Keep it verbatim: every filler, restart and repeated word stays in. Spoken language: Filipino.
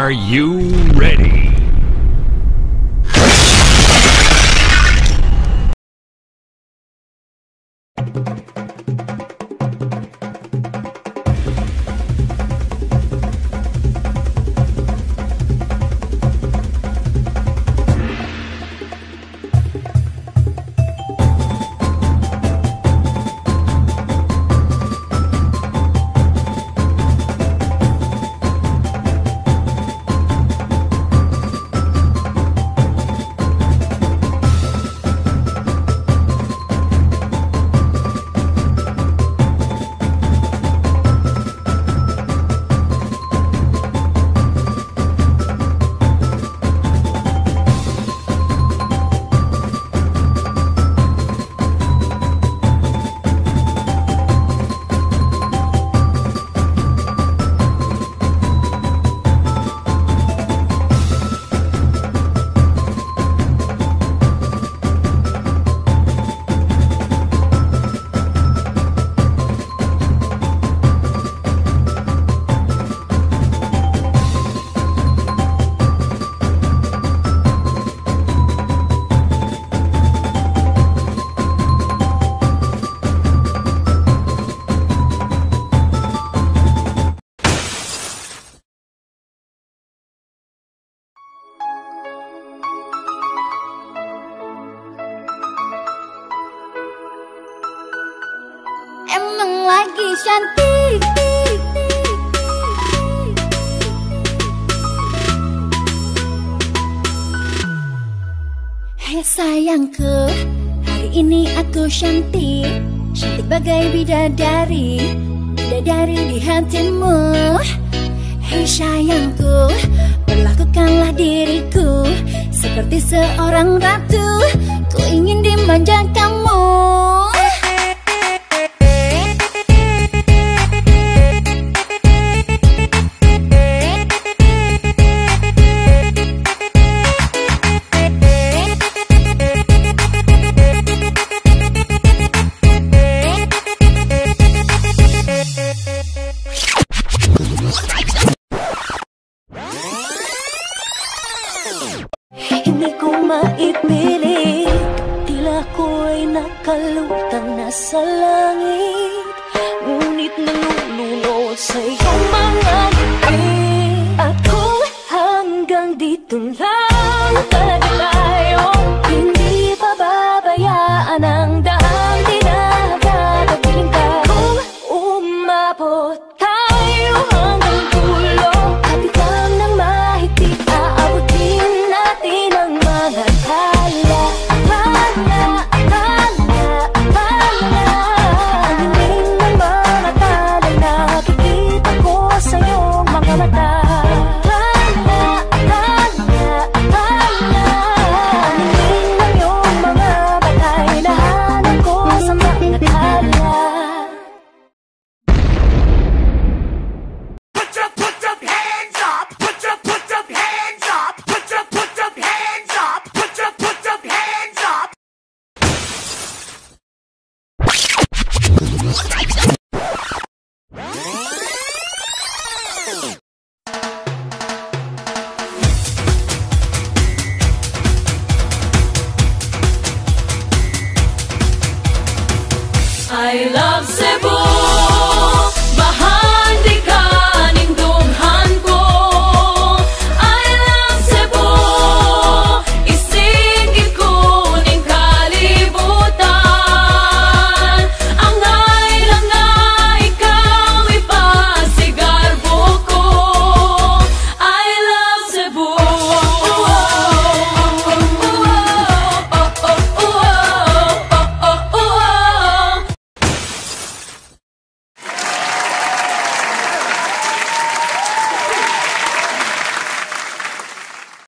Are you ready? Emang lagi cantik. Hei sayangku, hari ini aku cantik, cantik bagai bidadari, bidadari di hatimu. Hei sayangku, perlakukanlah diriku seperti seorang ratu, ku ingin dimanja kamu. Hindi ko maipilit, tila ko'y nakalutang nasa langit, ngunit nalulunod sa iyong mga ngiti. At kung hanggang dito lang talaga tayo, hindi pababayaan ang daan, di na gagawin ka. Kung umabot tayo hanggang dulo, hapit lang ng mahigpit, aabutin natin ang mga hala. Hala, hala, hala, ang hiling ng mga talay, nakikita ko sa iyong mga mata. Hala, hala, hala, ang hiling ng iyong mga batay, nahanap ko sa mga hala. Put your, put your hands up. Put your, put your hands up. Put your, put your hands up. Put your, put your hands up. I love Cebu.